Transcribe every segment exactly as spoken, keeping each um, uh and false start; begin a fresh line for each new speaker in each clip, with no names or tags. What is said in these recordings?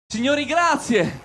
Signori, grazie!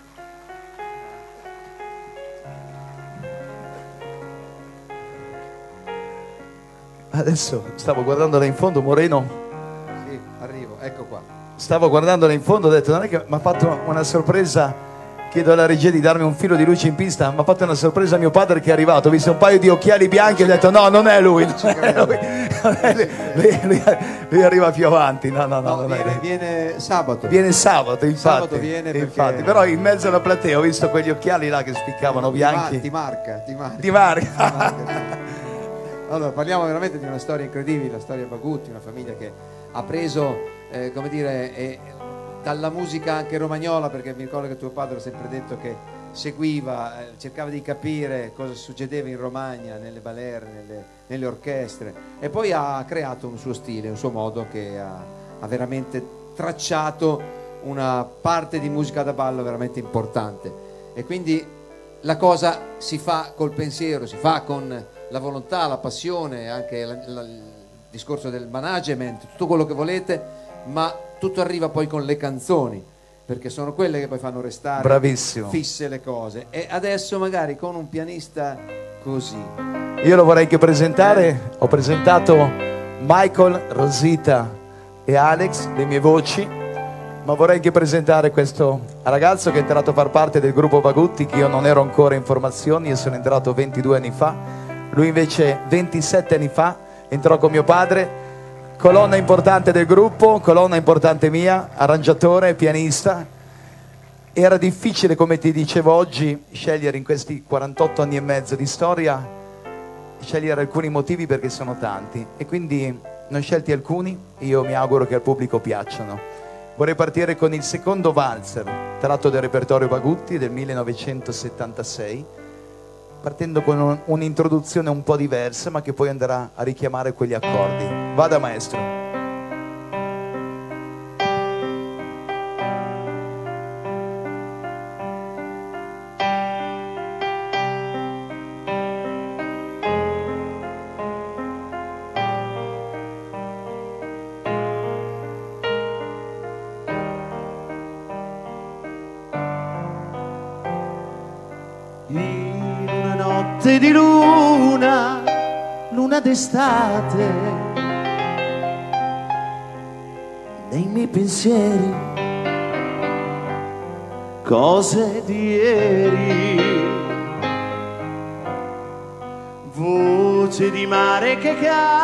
Adesso stavo guardando là in fondo, Moreno.
Sì, arrivo, ecco qua.
Stavo guardando là in fondo, ho detto, non è che mi ha fatto una sorpresa. Chiedo alla regia di darmi un filo di luce in pista. Mi ha fatto una sorpresa mio padre che è arrivato. Ho visto un paio di occhiali bianchi e ho detto no, non è lui, non è lui, non è lui. Lui, lui, lui arriva più avanti. No, no, no,
No,
non
viene,
è.
viene sabato.
Viene sabato, infatti.
Sabato viene perché...
infatti. Però in mezzo alla platea ho visto quegli occhiali là che spiccavano bianchi.
Ti marca, ti marca.
Di Marca.
Ti marca. Allora, parliamo veramente di una storia incredibile, la storia Bagutti, una famiglia che ha preso, eh, come dire, eh, dalla musica anche romagnola, perché mi ricordo che tuo padre ha sempre detto che seguiva, eh, cercava di capire cosa succedeva in Romagna, nelle balere, nelle, nelle orchestre, e poi ha creato un suo stile, un suo modo che ha, ha veramente tracciato una parte di musica da ballo veramente importante. E quindi la cosa si fa col pensiero, si fa con la volontà, la passione, anche la, la, il discorso del management, tutto quello che volete, ma tutto arriva poi con le canzoni, perché sono quelle che poi fanno restare
Bravissimo.
fisse le cose. E adesso magari con un pianista così.
Io lo vorrei che presentare. Ho presentato Michael, Rosita e Alex, le mie voci, ma vorrei che presentare questo ragazzo che è entrato a far parte del gruppo Bagutti, che io non ero ancora in formazione, io sono entrato ventidue anni fa, lui invece ventisette anni fa entrò con mio padre. Colonna importante del gruppo, colonna importante mia, arrangiatore, pianista. Era difficile, come ti dicevo oggi, scegliere in questi quarantotto anni e mezzo di storia, scegliere alcuni motivi perché sono tanti. E quindi ne ho scelti alcuni e io mi auguro che al pubblico piacciono. Vorrei partire con il secondo valzer, tratto del repertorio Bagutti del millenovecentosettantasei, partendo con un'introduzione un po' diversa, ma che poi andrà a richiamare quegli accordi. Vada maestro.
In una notte di luna, luna d'estate, nei miei pensieri, cose di ieri, voce di mare che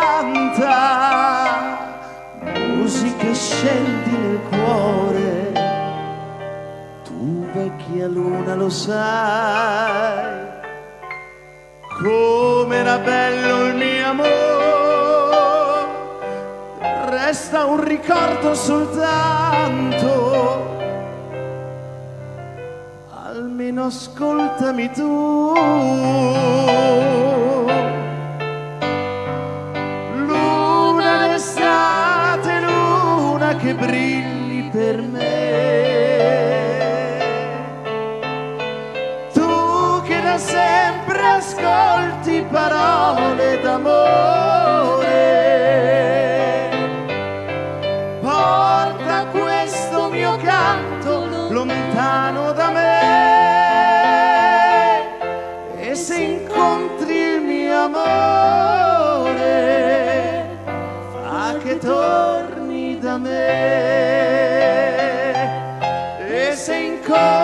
canta, musiche scendi nel cuore. Tu vecchia luna lo sai, come era bello il mio amore, resta un ricordo soltanto, almeno ascoltami tu. Luna d'estate, luna che brilli per me, sempre ascolti parole d'amore, porta questo mio canto lontano da me, e se incontri il mio amore fa che torni da me, e se incontri